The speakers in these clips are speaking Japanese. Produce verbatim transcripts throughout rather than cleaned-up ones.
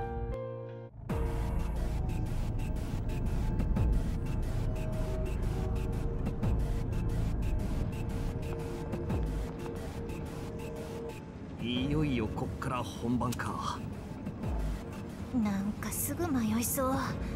いよいよこっから本番か。 なんかすぐ迷いそう。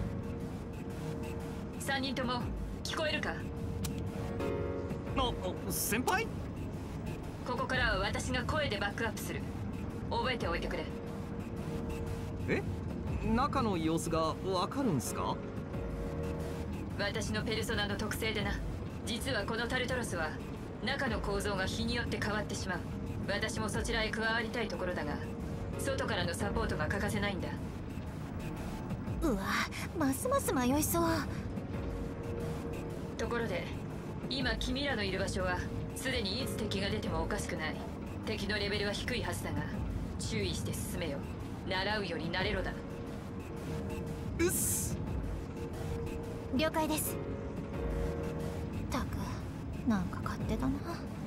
さんにんとも聞こえるか？ あ、先輩？ ここからは私が声でバックアップする。覚えておいてくれ。 え？中の様子がわかるんすか？ 私のペルソナの特性でな。実はこのタルトロスは中の構造が日によって変わってしまう。私もそちらへ加わりたいところだが、外からのサポートが欠かせないんだ。 うわ、ますます迷いそう。 ところで今君らのいる場所はすでにいつ敵が出てもおかしくない。敵のレベルは低いはずだが注意して進めよ。習うより慣れろだ。 うっす。 了解です。たく、なんか勝手だな。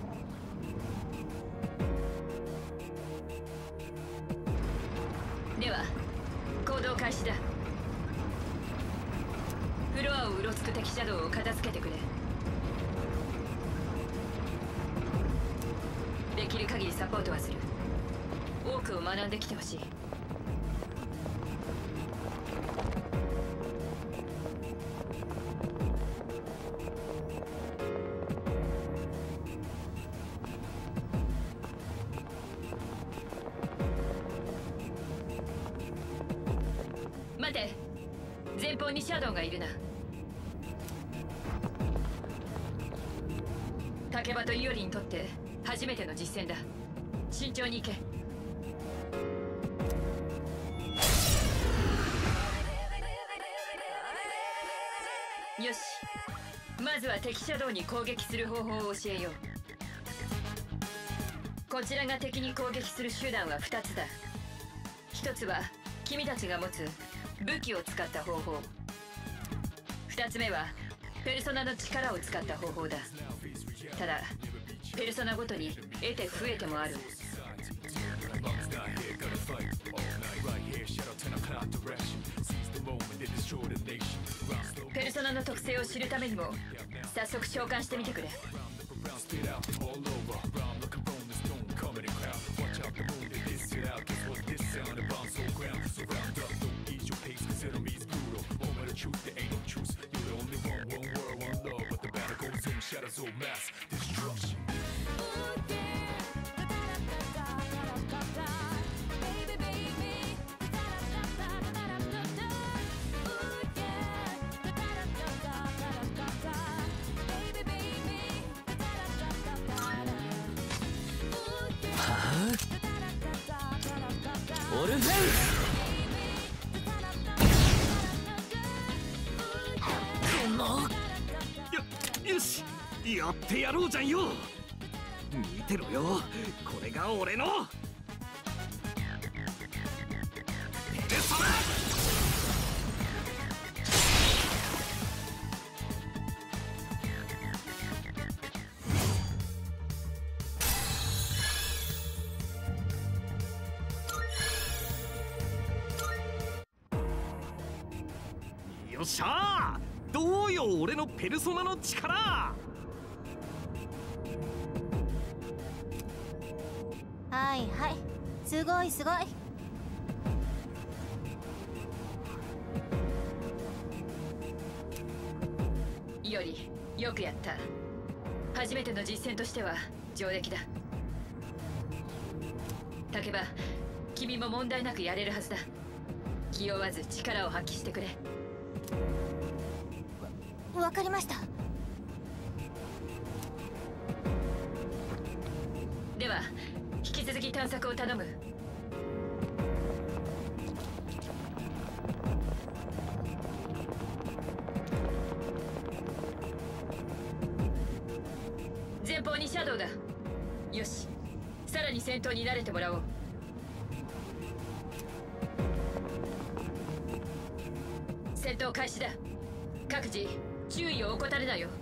では行動開始だ。フロアをうろつく敵シャドウを片付けてくれ。できる限りサポートはする。多くを学んできてほしい。待て、前方にシャドウがいるな。竹場とイオリにとって初めての実戦だ。慎重に行け。よし、まずは敵シャドウに攻撃する方法を教えよう。こちらが敵に攻撃する手段はふたつだ。ひとつは君たちが持つ武器を使った方法。ふたつめはペルソナの力を使った方法だ。ただペルソナごとに得て増えてもある。ペルソナの特性を知るためにも早速召喚してみてくれ。 オルフェンス。よ、よし、やってやろうじゃんよ。見てろよ、これが俺のペルソナ。よっしゃー、どうよ俺のペルソナの力。 はいはい、すごいすごい。 よりよくやった。初めての実戦としては上出来だ。竹場、君も問題なくやれるはずだ。気負わず力を発揮してくれ。 わ、わかりました。 では引き続き探索を頼む。前方にシャドウだ。よし、さらに戦闘に慣れてもらおう。戦闘開始だ。各自注意を怠るなよ。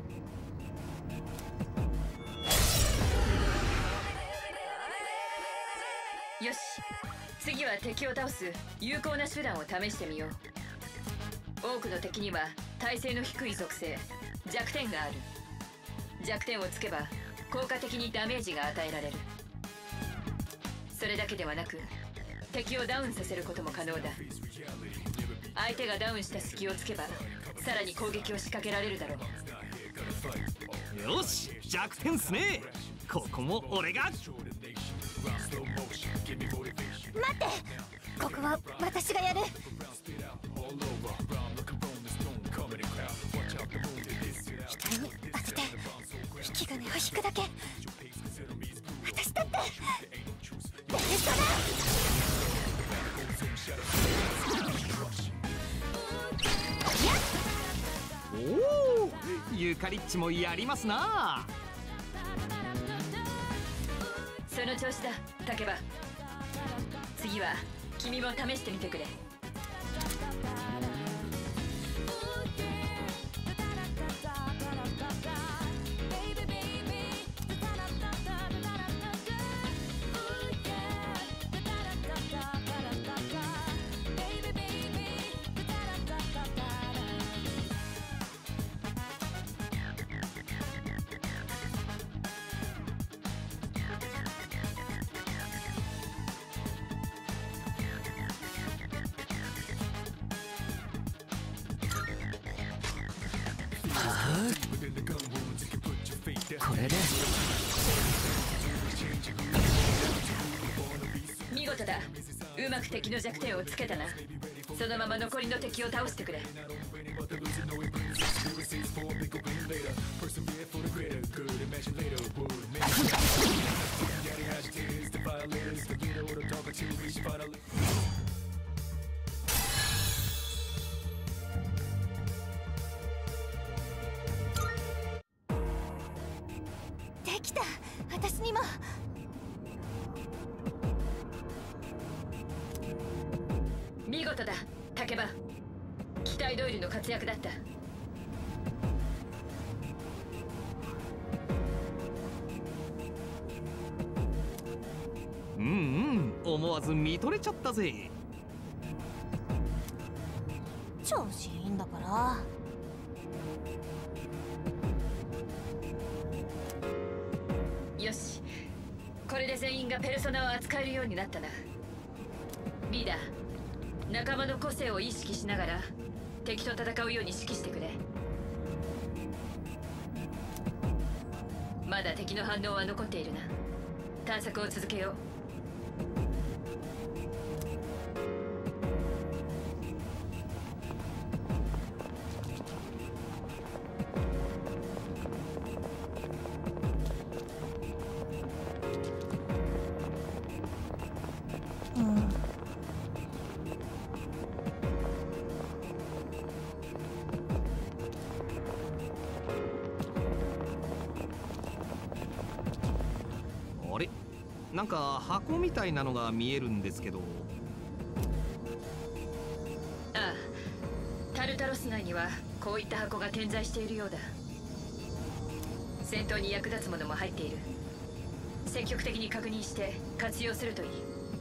よし、次は敵を倒す有効な手段を試してみよう。多くの敵には耐性の低い属性弱点がある。弱点をつけば効果的にダメージが与えられる。それだけではなく敵をダウンさせることも可能だ。相手がダウンした隙をつけばさらに攻撃を仕掛けられるだろう。 よし、弱点っすね。ここも俺が。 待って、ここは私がやる。額に当てて引き金を引くだけ。私だってベルソナ。 おお、ユカリッチもやりますな。 その調子だ、竹場。次は君も試してみてくれ。 これで見事だ。うまく敵の弱点をつけたな。そのまま残りの敵を倒してくれ。 できた、私にも。 見事だ、竹場。期待通りの活躍だった。 うんうん、思わず見とれちゃったぜ。 調子いいんだから。 よし、これで全員がペルソナを扱えるようになったな。リーダー、仲間の個性を意識しながら敵と戦うように指揮してくれ。まだ敵の反応は残っているな。探索を続けよう。 あれ、なんか箱みたいなのが見えるんですけど。 ああ、タルタロス内にはこういった箱が点在しているようだ。戦闘に役立つものも入っている。積極的に確認して活用するといい。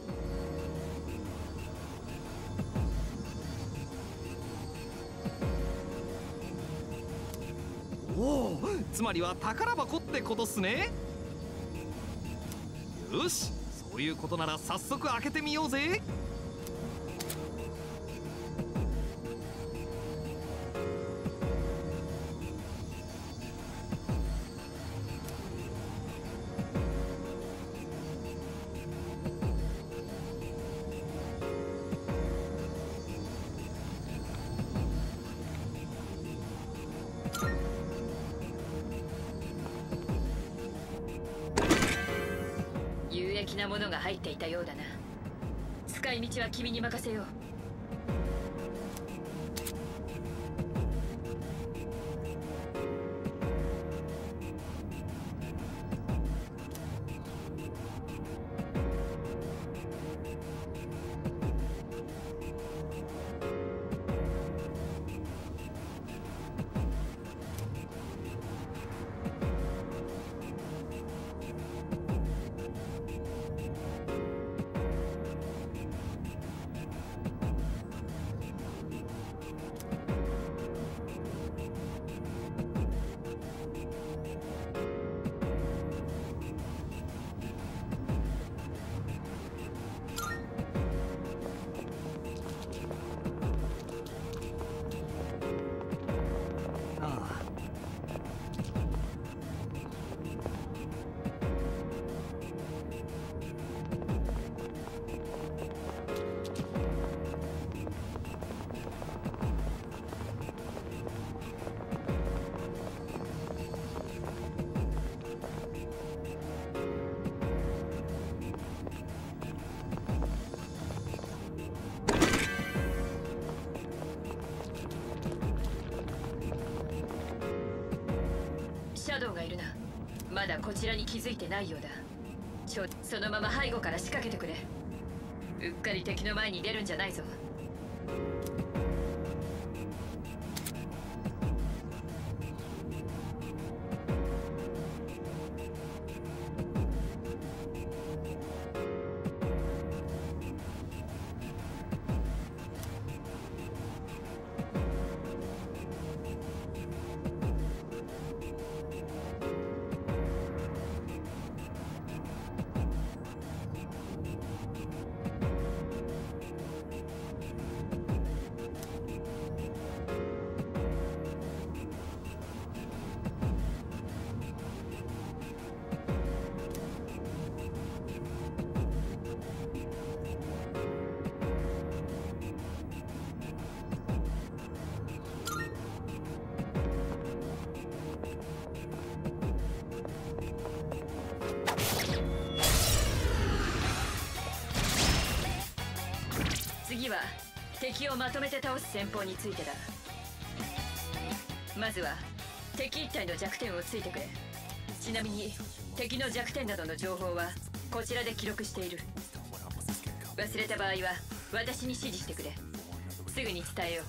おお、つまりは宝箱ってことっすね。よし、そういうことなら早速開けてみようぜ。 有益なものが入っていたようだな。使い道は君に任せよう。 まだこちらに気づいてないようだ。ちょそのまま背後から仕掛けてくれ。うっかり敵の前に出るんじゃないぞ。次は敵をまとめて倒す戦法についてだ。まずは敵一体の弱点をついてくれ。ちなみに敵の弱点などの情報はこちらで記録している。忘れた場合は私に指示してくれ。すぐに伝えよう。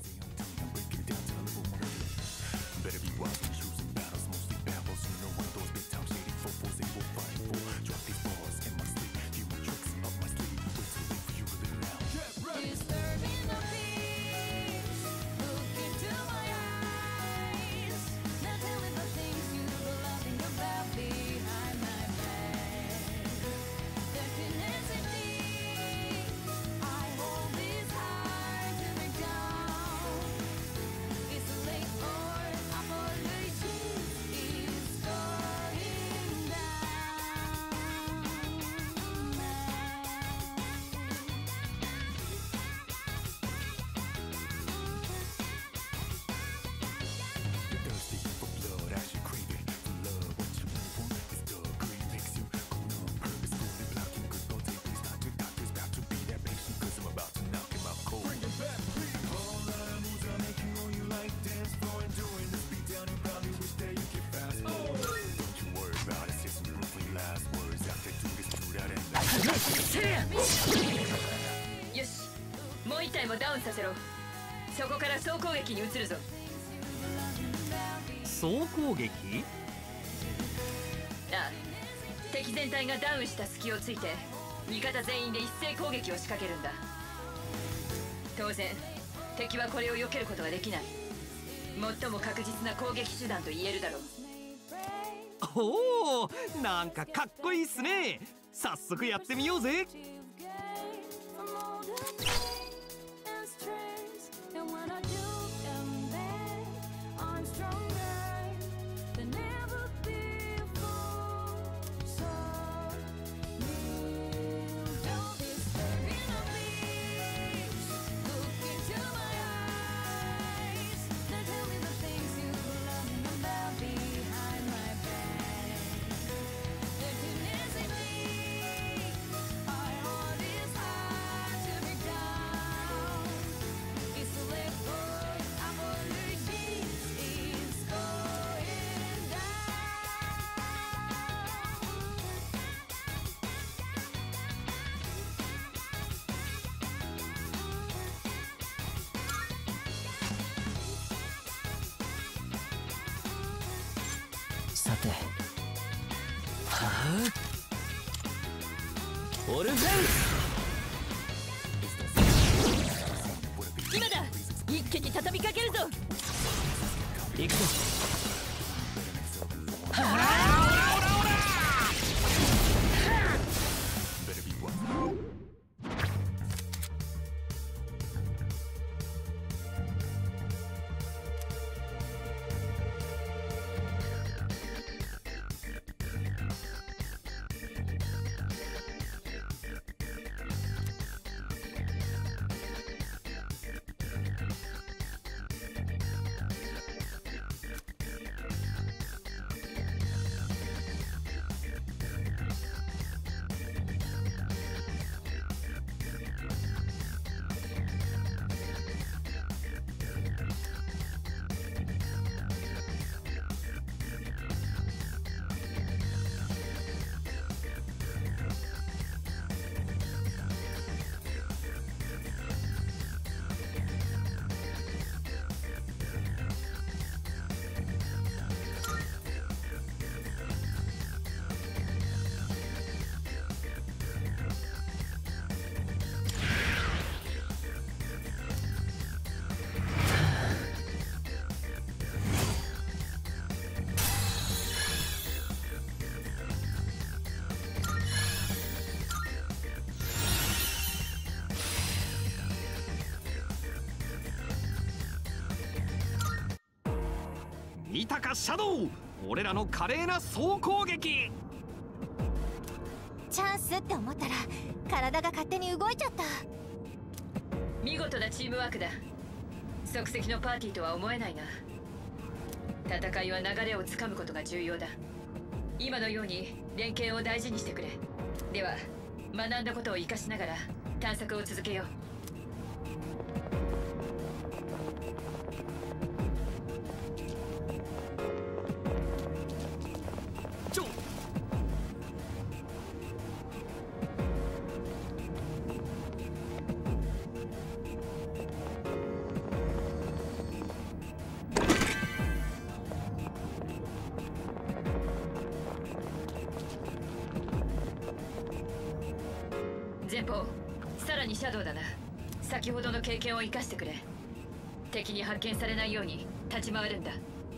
よし、もう一体もダウンさせろ。そこから総攻撃に移るぞ。 総攻撃？ ああ、敵全体がダウンした隙をついて味方全員で一斉攻撃を仕掛けるんだ。当然敵はこれを避けることができない。最も確実な攻撃手段と言えるだろう。 おお、なんかかっこいいっすね。早速やってみようぜ。 さて、はあ、オルフェンス、今だ。一気に畳みかけるぞ。行くぞ。はあ、 見たかシャドウ、俺らの華麗な総攻撃。 チャンスって思ったら体が勝手に動いちゃった。 見事なチームワークだ。即席のパーティーとは思えないな。戦いは流れをつかむことが重要だ。今のように連携を大事にしてくれ。では学んだことを生かしながら探索を続けよう。 ちょ前方、さらにシャドウだな。先ほどの経験を生かしてくれ。敵に発見されないように立ち回るんだ。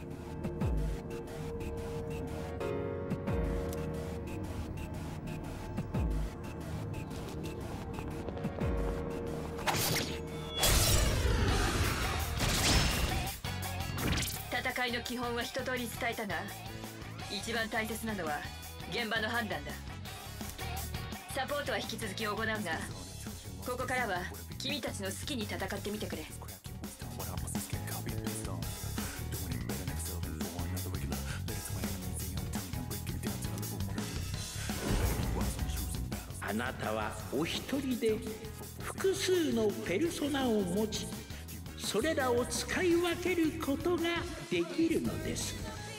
戦いの基本は一通り伝えたが、一番大切なのは現場の判断だ。サポートは引き続き行うが、ここからは君たちの好きに戦ってみてくれ。 あなたはお一人で複数のペルソナを持ち、それらを使い分けることができるのです。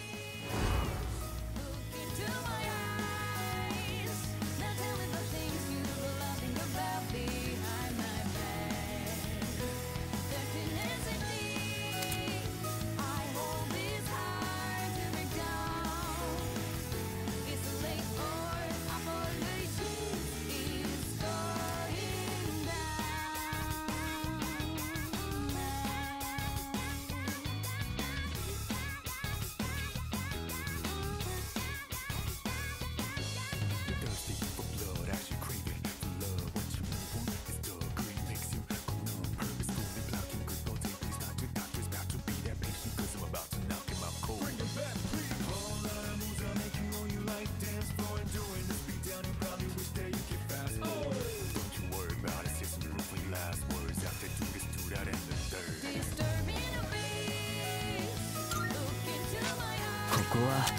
ここは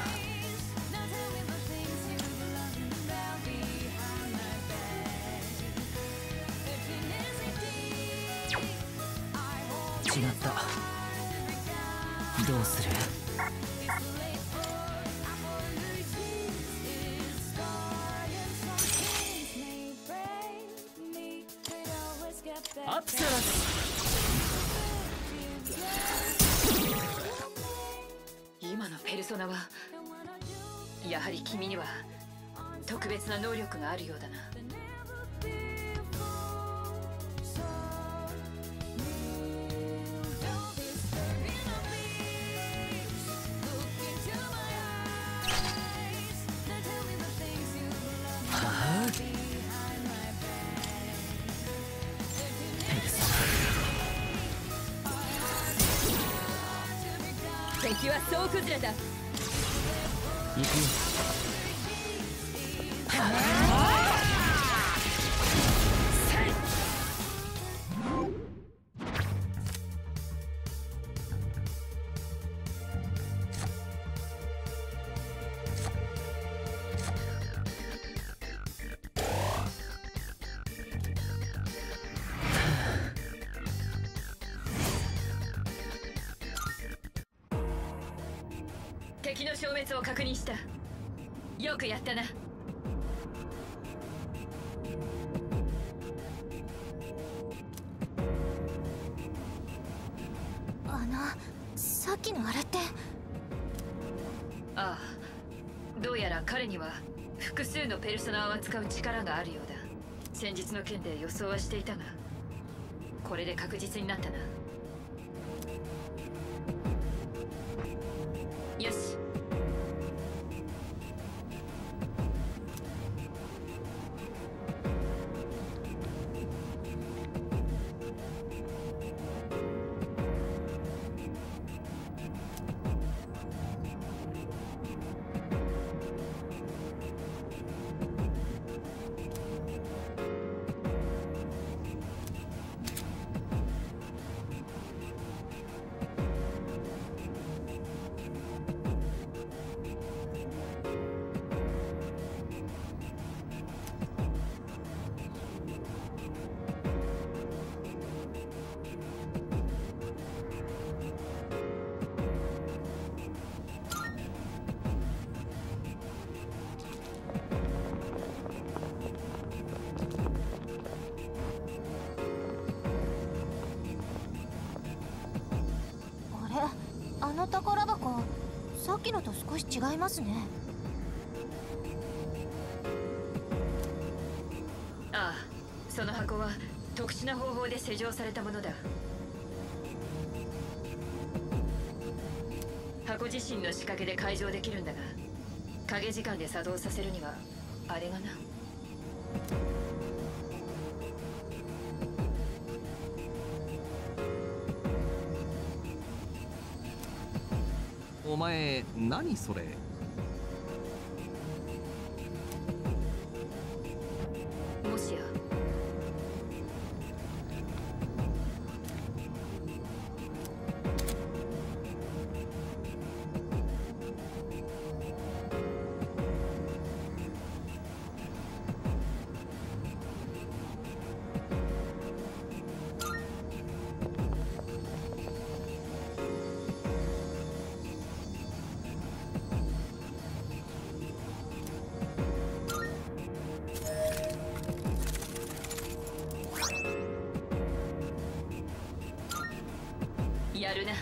違った。どうする？アプサラス。 今のペルソナはやはり君には特別な能力があるようだな。 敵は総崩れだ。 行くよ。 敵の消滅を確認した。よくやったな。 あのさっきのあれって。 ああ、どうやら彼には複数のペルソナを扱う力があるようだ。先日の件で予想はしていたが、これで確実になったな。よし。 と少し違いますね。 ああ、その箱は特殊な方法で施錠されたものだ。箱自身の仕掛けで解錠できるんだが、影時間で作動させるにはあれがな。 お前何それ？ もしややるな。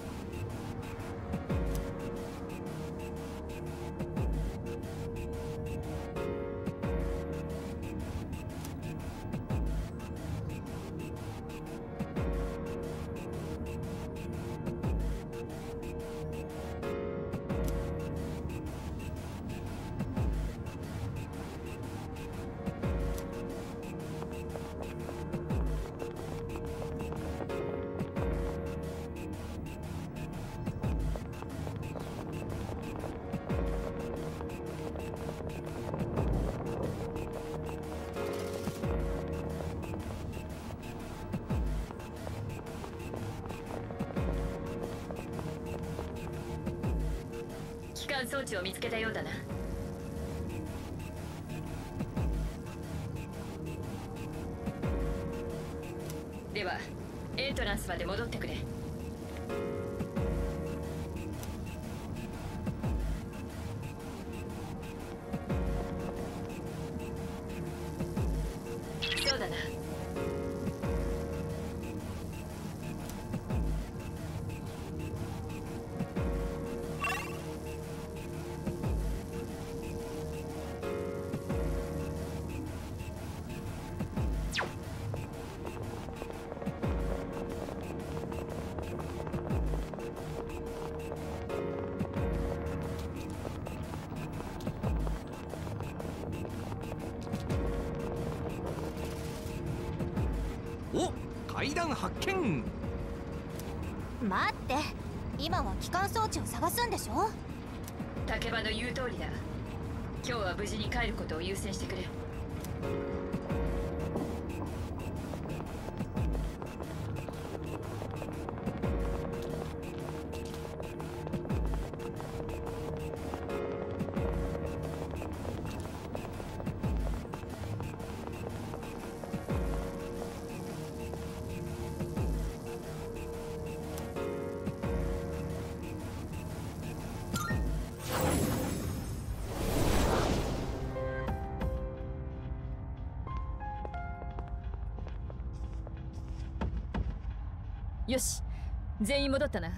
機関装置を見つけたようだな。ではエントランスまで戻ってくれ。そうだな。 お、階段発見。 待って、今は機関装置を探すんでしょ。 竹場の言う通りだ。今日は無事に帰ることを優先してくれ。 よし、全員戻ったな。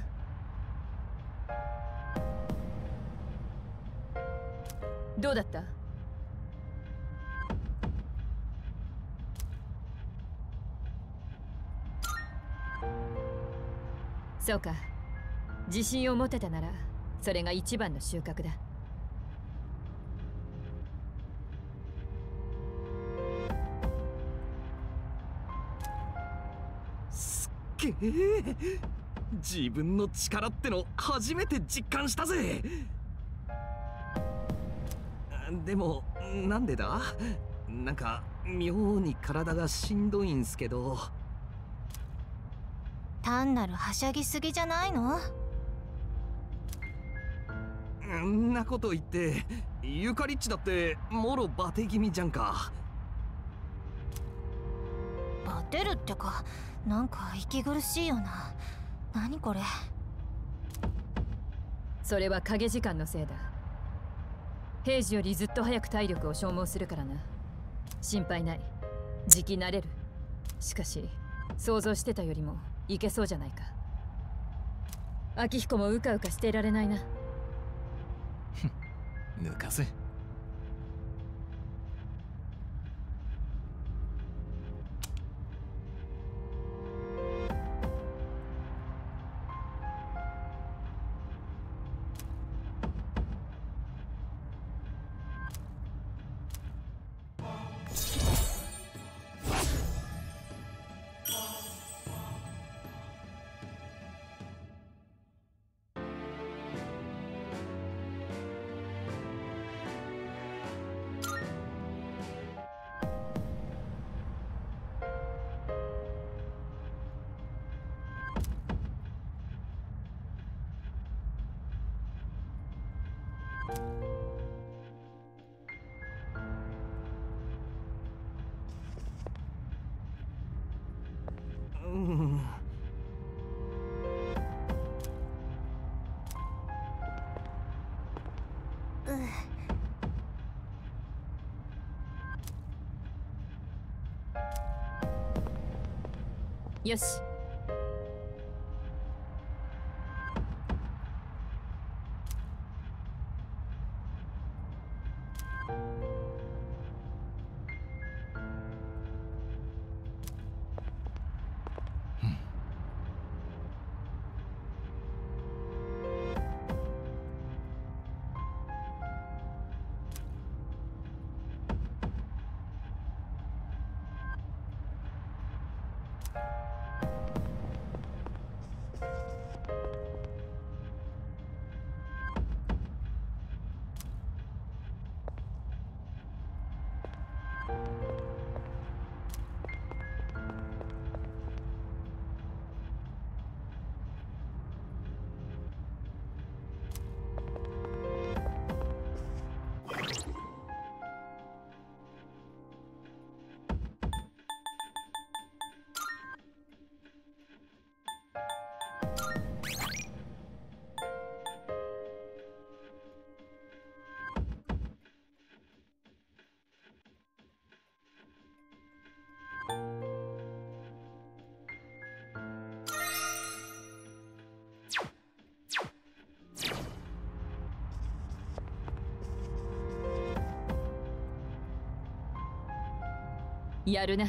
どうだった？そうか、自信を持てたならそれが一番の収穫だ。 げえ、自分の力っての初めて実感したぜ。でもなんでだ？なんか妙に体がしんどいんすけど。 単なるはしゃぎすぎじゃないの？ んなこと言ってユカリッチだってもろバテ気味じゃんか。 バテるってか、なんか息苦しいよな。何これ。 それは影時間のせいだ。平時よりずっと早く体力を消耗するからな。心配ない、じき慣れる。しかし想像してたよりもいけそうじゃないか。明彦もうかうかしていられないな。 抜かせ。うん。 よし。やるな。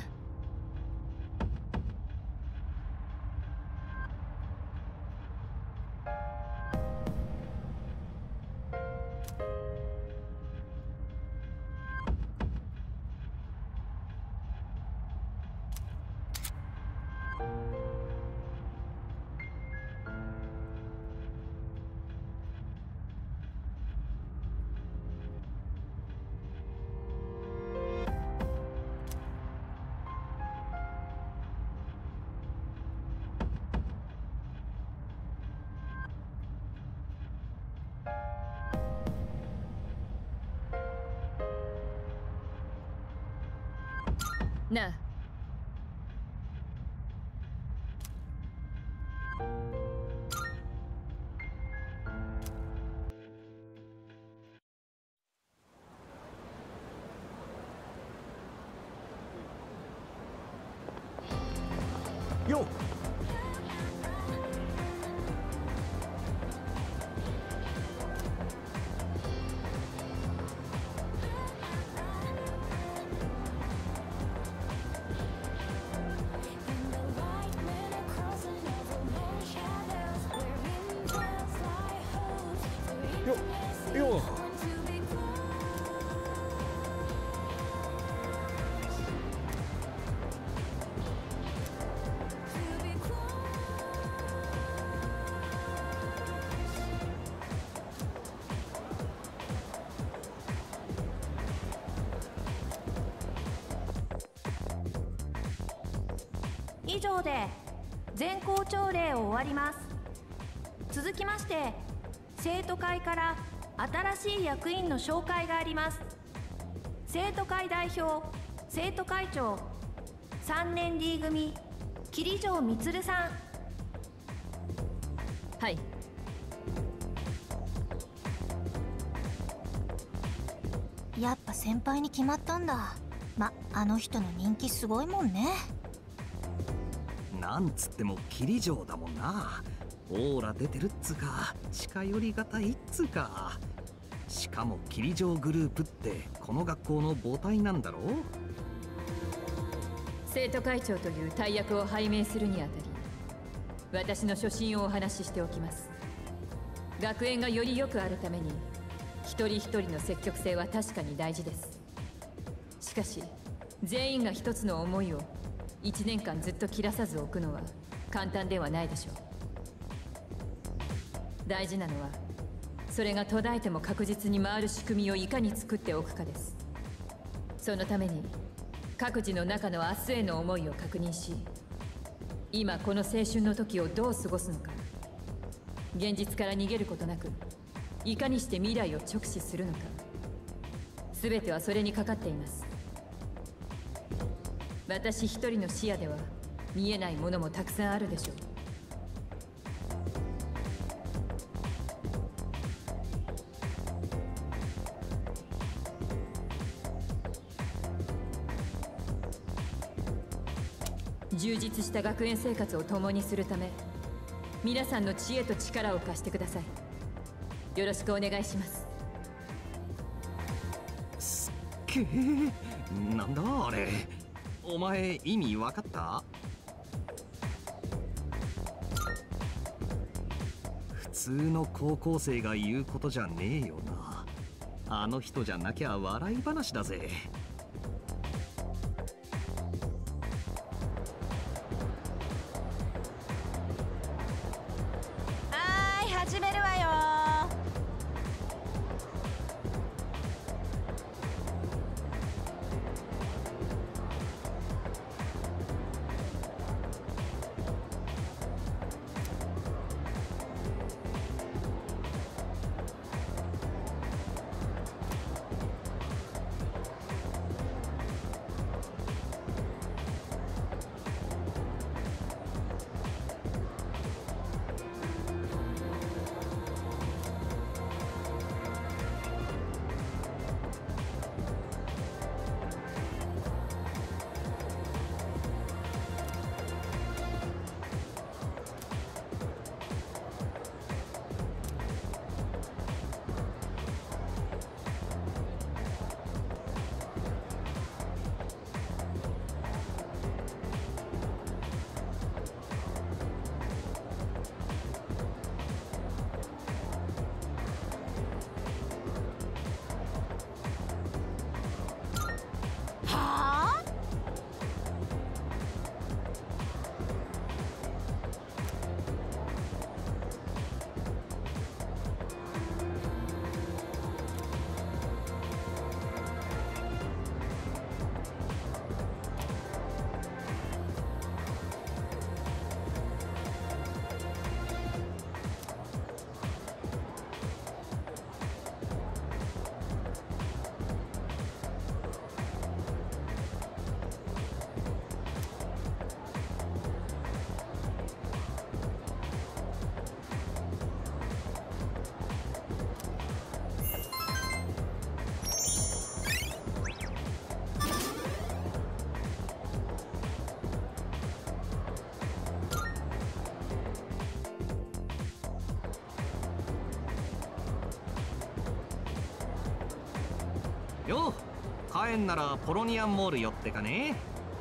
なあ。 よっ。よっ。 以上で全校朝礼を終わります。続きまして生徒会から新しい役員の紹介があります。生徒会代表、生徒会長、さんねん D 組桐城充さん。 はい。 やっぱ先輩に決まったんだ。ま、あの人の人気すごいもんね。 なんつっても桐城だもんな。オーラ出てるっつうか近寄りがたいっつうか。 しかも霧城グループってこの学校の母体なんだろう。 生徒会長という大役を拝命するにあたり、私の初心をお話ししておきます。学園がより良くあるために一人一人の積極性は確かに大事です。しかし全員が一つの思いを一年間ずっと切らさず置くのは簡単ではないでしょう。大事なのはそれが途絶えても確実に回る仕組みをいかに作っておくかです。そのために各自の中の明日への思いを確認し、今この青春の時をどう過ごすのか、現実から逃げることなくいかにして未来を直視するのか、全てはそれにかかっています。私一人の視野では見えないものもたくさんあるでしょう。充実した学園生活を共にするため、皆さんの知恵と力を貸してください。よろしくお願いします。 すっげえ、なんだあれ。お前意味分かった？普通の高校生が言うことじゃねえよな。あの人じゃなきゃ笑い話だぜ。 始めるわよ。 よう、帰んならポロニアンモール寄ってかね。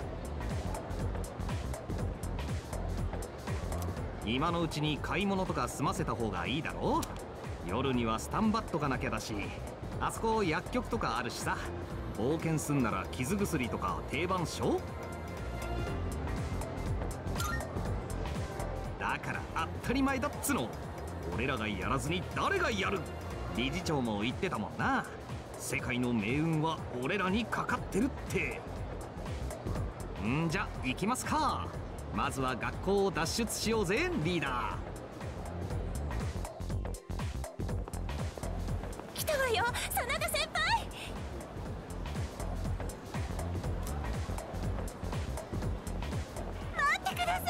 今のうちに買い物とか済ませた方がいいだろう。夜にはスタンバっとかなきゃだし、あそこ薬局とかあるしさ。冒険すんなら傷薬とか定番っしょ。だから当たり前だっつの。俺らがやらずに誰がやる。理事長も言ってたもんな。世界の命運は俺らにかかってるって。んじゃ行きますか。まずは学校を脱出しようぜリーダー。 来たわよ真田先輩。待ってください。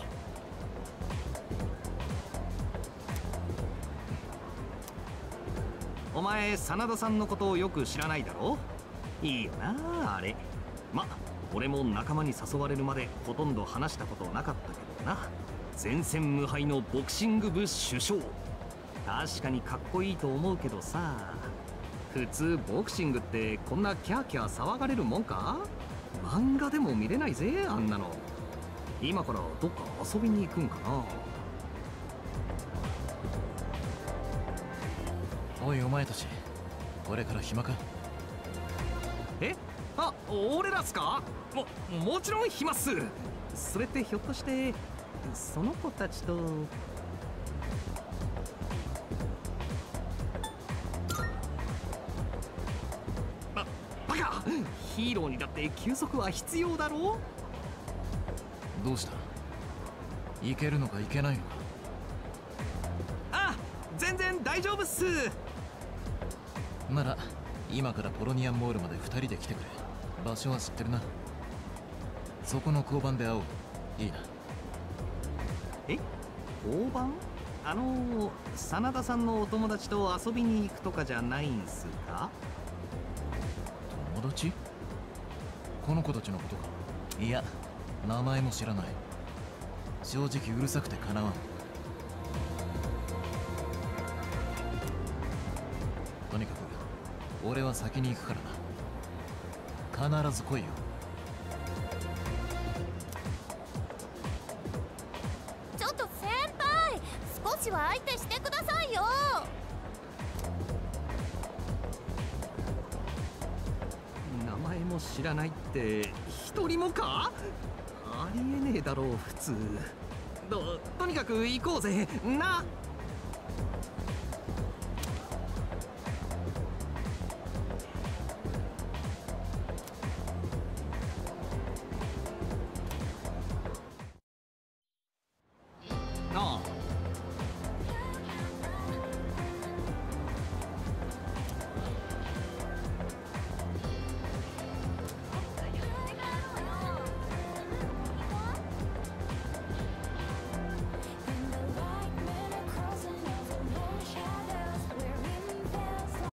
お前真田さんのことをよく知らないだろ。いいよなあれ。ま、俺も仲間に誘われるまでほとんど話したことなかったけどな。前線無敗のボクシング部主将。確かにかっこいいと思うけどさ、 普通ボクシングってこんなキャーキャー騒がれるもんか？漫画でも見れないぜあんなの。今からどっか遊びに行くんかな。 おいお前たち、これから暇か？ え？あ、俺らっすか？も、もちろん暇っす。それってひょっとしてその子たちと。バカ！ヒーローにだって休息は必要だろう。 どうした？いけるのかいけないのか？ あ、全然大丈夫っす。 なら今からポロニアンモールまでふたりで来てくれ。場所は知ってるな。そこの交番で会おう。いいな。 え？交番？あの真田さんのお友達と遊びに行くとかじゃないんすか？ 友達？この子たちのことか？いや、名前も知らない。正直うるさくてかなわん。とにかく俺は先に行くからな。必ず来いよ。 ちょっと先輩、少しは相手してくださいよ。 名前も知らないって一人もか？ありえねえだろう普通。と、とにかく行こうぜな。